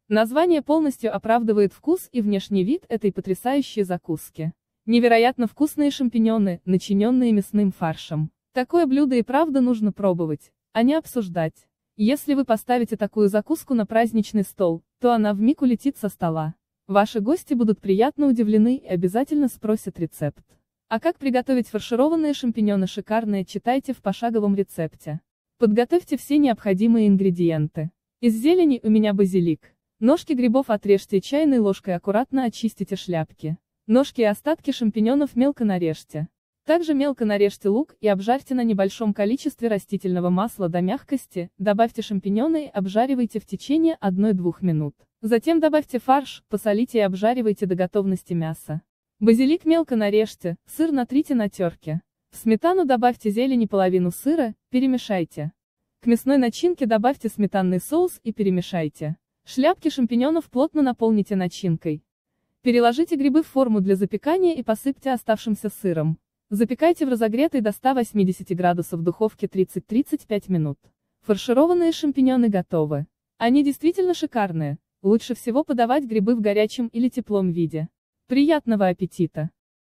Название полностью оправдывает вкус и внешний вид этой потрясающей закуски. Невероятно вкусные шампиньоны, начиненные мясным фаршем. Такое блюдо и правда нужно пробовать, а не обсуждать. Если вы поставите такую закуску на праздничный стол, то она вмиг улетит со стола. Ваши гости будут приятно удивлены и обязательно спросят рецепт. А как приготовить фаршированные шампиньоны шикарные, читайте в пошаговом рецепте. Подготовьте все необходимые ингредиенты. Из зелени у меня базилик. Ножки грибов отрежьте чайной ложкой, аккуратно очистите шляпки. Ножки и остатки шампиньонов мелко нарежьте. Также мелко нарежьте лук и обжарьте на небольшом количестве растительного масла до мягкости, добавьте шампиньоны и обжаривайте в течение 1-2 минут. Затем добавьте фарш, посолите и обжаривайте до готовности мяса. Базилик мелко нарежьте, сыр натрите на терке. В сметану добавьте зелень и половину сыра, перемешайте. К мясной начинке добавьте сметанный соус и перемешайте. Шляпки шампиньонов плотно наполните начинкой. Переложите грибы в форму для запекания и посыпьте оставшимся сыром. Запекайте в разогретой до 180 градусов духовке 30-35 минут. Фаршированные шампиньоны готовы. Они действительно шикарные. Лучше всего подавать грибы в горячем или теплом виде. Приятного аппетита!